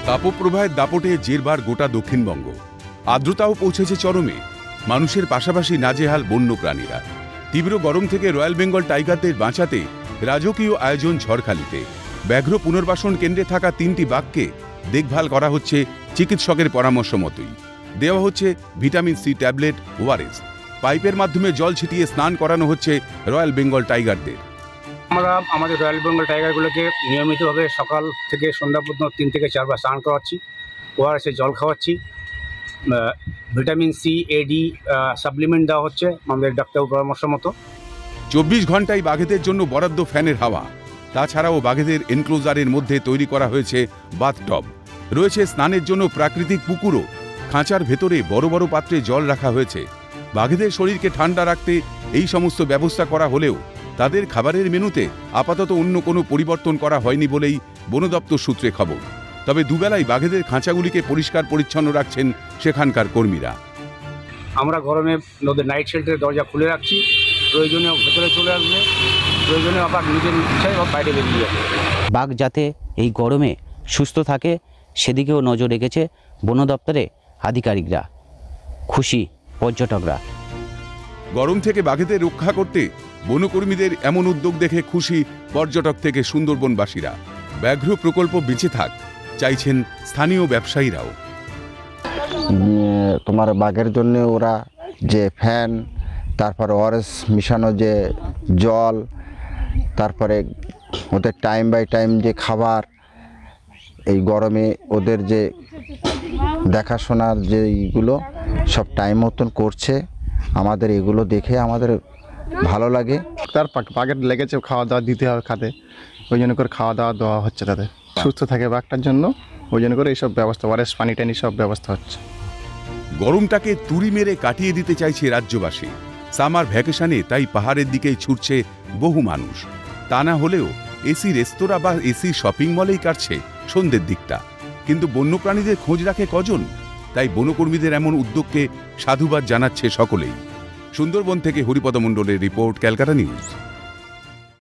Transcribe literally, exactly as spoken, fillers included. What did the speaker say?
তাপপ্রবাহের দাপটে জেরবার গোটা দক্ষিণবঙ্গ। আর্দ্রতাও পৌঁছেছে চরমে। মানুষের পাশাপাশি নাজেহাল বন্যপ্রাণীরা। তীব্র গরম থেকে রয়্যাল বেঙ্গল টাইগারদের বাঁচাতে রাজকীয় আয়োজন ঝড়খালিতে। ব্যাঘ্র পুনর্বাসন কেন্দ্রে থাকা তিনটি বাঘকে দেখভাল করা হচ্ছে চিকিৎসকের পরামর্শ মতোই। দেওয়া হচ্ছে ভিটামিন সি ট্যাবলেট, ওআরএস। পাইপের মাধ্যমে জল ছিটিয়ে স্নান করানো হচ্ছে রয়্যাল বেঙ্গল টাইগারদের। আমরা আমাদের রয়্যাল বেঙ্গল টাইগারগুলোকে নিয়মিতভাবে সকাল থেকে সন্ধ্যা পর্যন্ত তিন থেকে চারবার স্নান করাচ্ছি, ওআরএসে জল খাওয়াচ্ছি, ভিটামিন সি এডি সাপ্লিমেন্ট দেওয়া হচ্ছে আমাদের ডাক্তার পরামর্শ মতো। চব্বিশ ঘন্টায় বাঘেদের জন্য বরাদ্দ ফ্যানের হাওয়া। তাছাড়াও বাঘেদের এনক্লোজারের মধ্যে তৈরি করা হয়েছে বাথটব। রয়েছে স্নানের জন্য প্রাকৃতিক পুকুরও। খাঁচার ভেতরে বড় বড় পাত্রে জল রাখা হয়েছে। বাঘেদের শরীরকে ঠান্ডা রাখতে এই সমস্ত ব্যবস্থা করা হলেও তাদের খাবারের মেনুতে আপাতত অন্য কোনো পরিবর্তন করা হয়নি বলেই বন দপ্তর সূত্রে খবর। তবে দুবেলায় বাঘেদের খাঁচাগুলিকে পরিষ্কার পরিচ্ছন্ন রাখছেন সেখানকার কর্মীরা। আমরা গরমে নদীর নাইট শেল্টারের দরজা খুলে রাখছি, প্রয়োজনে ভেতরে চলে আসবে, প্রয়োজনে আবার নিজের ইচ্ছায় বা বাইরে বেরিয়ে যাবে। বাঘ যাতে এই গরমে সুস্থ থাকে সেদিকেও নজর রেখেছে বন দপ্তরে আধিকারিকরা। খুশি পর্যটকরা। গরম থেকে বাঘেদের রক্ষা করতে বনকর্মীদের এমন উদ্যোগ দেখে খুশি পর্যটক থেকে সুন্দরবনবাসীরা। ব্যাঘ্র প্রকল্প বেঁচে থাক চাইছেন স্থানীয় ব্যবসায়ীরাও। তোমার বাঘের জন্য ওরা যে ফ্যান, তারপর ওআরএস মিশানো যে জল, তারপরে ওদের টাইম বাই টাইম যে খাবার, এই গরমে ওদের যে দেখাশোনার যে এইগুলো সব টাইম মতন করছে। আমাদের এগুলো দেখে আমাদের ভালো লাগে। তার বাঘের লেগেছে খাওয়া দাওয়া দিতে হবে খাতে, ওই জন্য করে খাওয়া দাওয়া দেওয়া হচ্ছে তাদের, সুস্থ থাকে বাঘটার জন্য। ওই জন্য করে এইসব ব্যবস্থা, ওআরএস পানি টানি সব ব্যবস্থা হচ্ছে। গরমটাকে তুড়ি মেরে কাটিয়ে দিতে চাইছে রাজ্যবাসী। সামার ভ্যাকেশনে তাই পাহাড়ের দিকেই ছুটছে বহু মানুষ। তা না হলেও এসি রেস্তোরাঁ বা এসি শপিং মলেই কাটছে সন্ধ্যের দিকটা। কিন্তু বন্যপ্রাণীদের খোঁজ রাখে কজন? তাই বনকর্মীদের এমন উদ্যোগকে সাধুবাদ জানাচ্ছে সকলেই। সুন্দরবন থেকে হরিপদ মণ্ডলের রিপোর্ট, ক্যালকাটা নিউজ।